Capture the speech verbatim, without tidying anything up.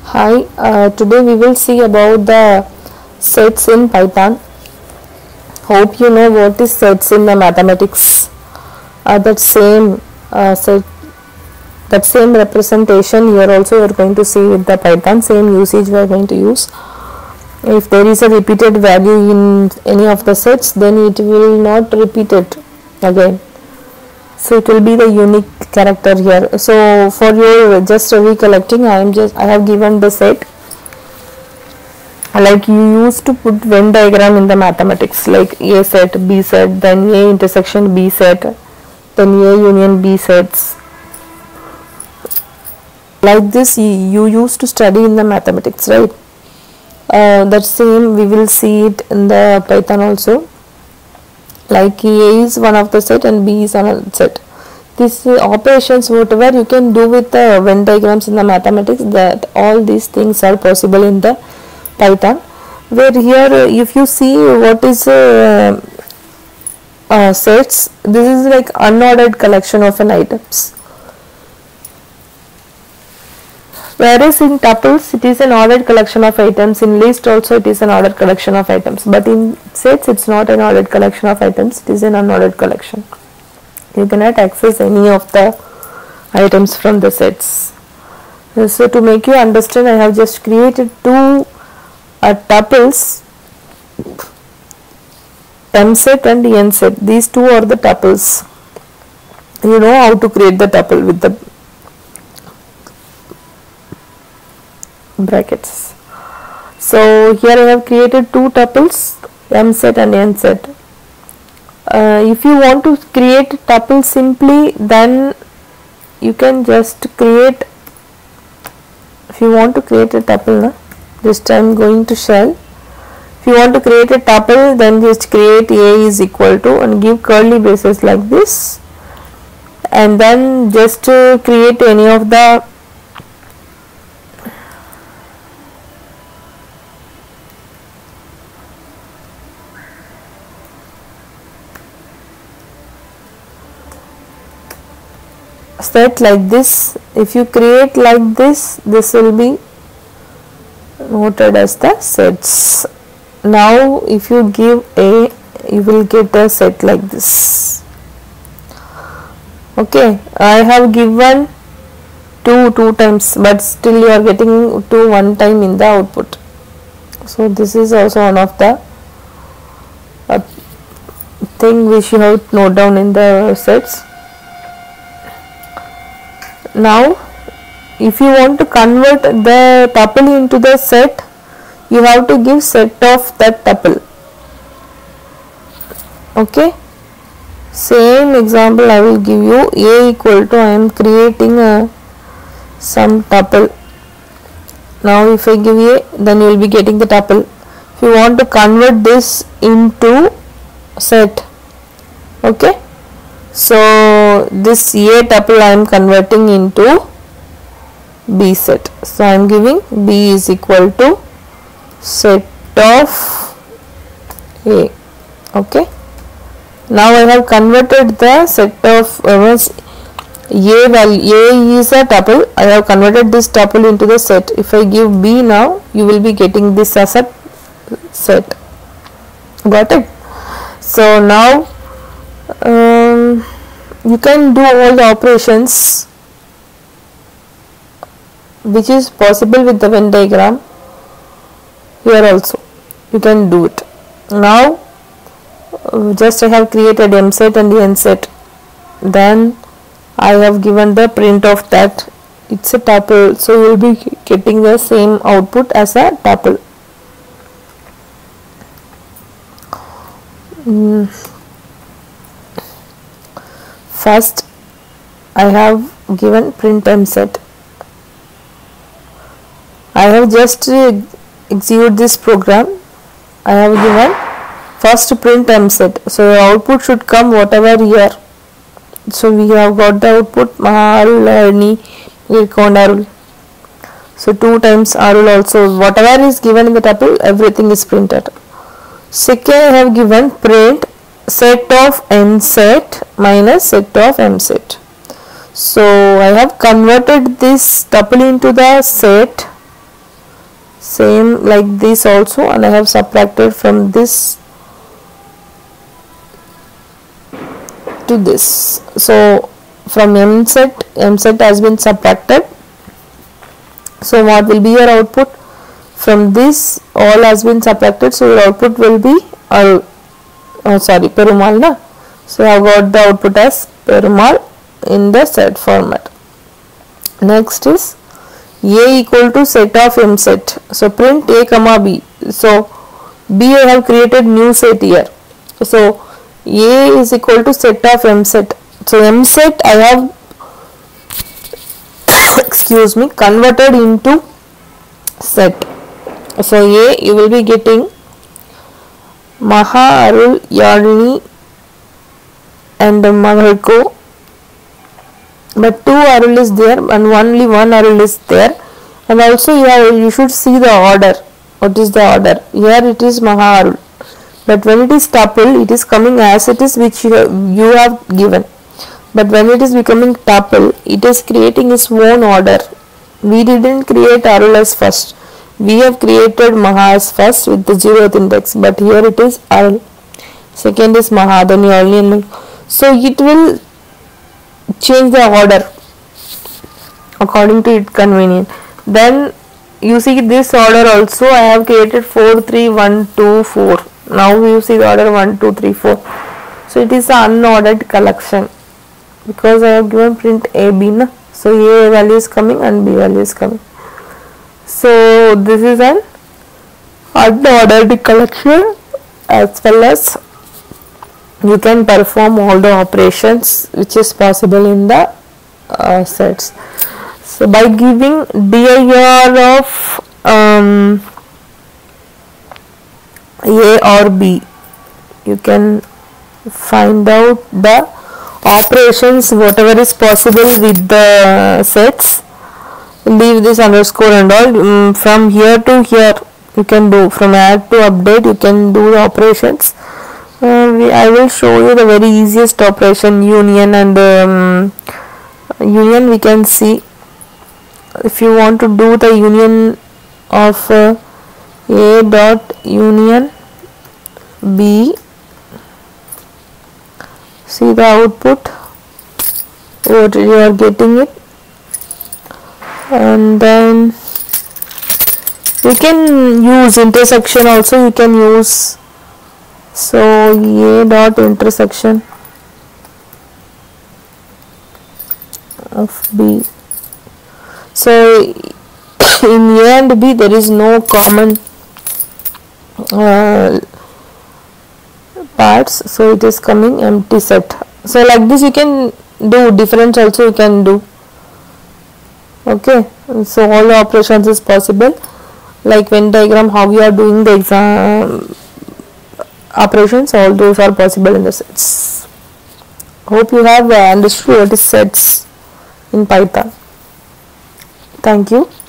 Hi, uh, today we will see about the sets in Python. Hope you know what is sets in the mathematics. Uh, that same uh, set, that same representation here also you are going to see with the Python. Same usage we are going to use. If there is a repeated value in any of the sets, then it will not repeat it again. So it will be the unique character here. So for your just recollecting, I am just I have given the set like you used to put Venn diagram in the mathematics, like A set, B set, then A intersection B set, then A union B sets. Like this you used to study in the mathematics, right? Uh, that same we will see it in the Python also. Like A is one of the set and B is another set. These uh, operations whatever you can do with the Venn diagrams in the mathematics, that all these things are possible in the Python. Where here uh, if you see what is uh, uh, sets, this is like unordered collection of an items. Whereas in tuples it is an ordered collection of items, in list also it is an ordered collection of items, but in sets it's not an ordered collection of items, it is an unordered collection. You cannot access any of the items from the sets. So to make you understand, I have just created two uh, tuples, M set and N set. These two are the tuples. You know how to create the tuple with the brackets. So here I have created two tuples, M set and N set. Uh, if you want to create tuple simply, then you can just create, if you want to create a tuple, na, just I am going to shell. If you want to create a tuple, then just create A is equal to and give curly braces like this, and then just uh, create any of the set like this. If you create like this, this will be noted as the sets. Now if you give A, you will get a set like this. Okay, I have given two two times, but still you are getting two one time in the output. So this is also one of the uh, thing which you have to note down in the sets. Now if you want to convert the tuple into the set, you have to give set of that tuple. Okay, same example I will give you. A equal to, I am creating a some tuple. Now if I give A, then you will be getting the tuple. If you want to convert this into set, okay, so this A tuple I am converting into B set. So I am giving B is equal to set of A. Okay. Now I have converted the set of uh, A value. A is a tuple. I have converted this tuple into the set. If I give B now, you will be getting this as a set. Got it? So now um, you can do all the operations which is possible with the Venn diagram. Here also you can do it. Now uh, just I have created M set and N set, then I have given the print of that it's a tuple, so you will be getting the same output as a tuple. Mm. First I have given print M set. I have just uh, execute this program. I have given first print M set, so your output should come whatever here. So we have got the output Arul, Arni, Arul. So two times Arul also, whatever is given in the tuple, everything is printed. Second I have given print set of N set minus set of M set. So I have converted this tuple into the set Same like this also, and I have subtracted from this to this. So from M set, M set has been subtracted. So what will be your output? From this all has been subtracted, so your output will be uh, oh sorry Perumal na. So I have got the output as Perumal in the set format. Next is A equal to set of M set. So print A comma B. So B I have created new set here. So A is equal to set of M set. So M set I have excuse me converted into set. So A you will be getting Maha, Arul, Yadini and Mahalko, but two Arul is there and only one Arul is there, and also you, have, you should see the order. What is the order? Here it is Maha, Arul, but when it is tuple it is coming as it is which you have, you have given, but when it is becoming tuple it is creating its own order. We didn't create Arul as first, we have created Maha as first with the zeroth index, but here it is Arul, second is Maha, then you only, so it will change the order according to its convenience. Then you see this order also I have created four three one two four. Now you see the order one two three four. So it is an unordered collection because I have given print A B na. So A value is coming and B value is coming. So this is an unordered collection, as well as you can perform all the operations which is possible in the uh, sets. So by giving dir of um, A or B, you can find out the operations whatever is possible with the sets. Leave this underscore and all. Um, from here to here you can do, from add to update you can do the operations. Uh, we, I will show you the very easiest operation, union and um, union. We can see if you want to do the union of uh, A dot union B, see the output what you are getting it, and then you can use intersection also, you can use. So A dot intersection of B. So in A and B there is no common uh, parts, so it is coming empty set. So like this you can do, difference also you can do. Okay, so all the operations is possible, like Venn diagram, how you are doing the exam operations, all those are possible in the sets. Hope you have uh, understood what is sets in Python. Thank you.